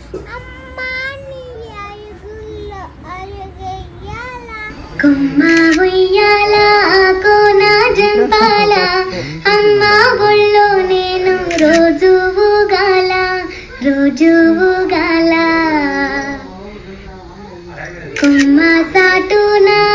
కొమ్మ ఉయ్యాల కోన జంపాల అమ్మ ఒళ్ళో నేను రోజు ఊగాల కొమ్మ సాటున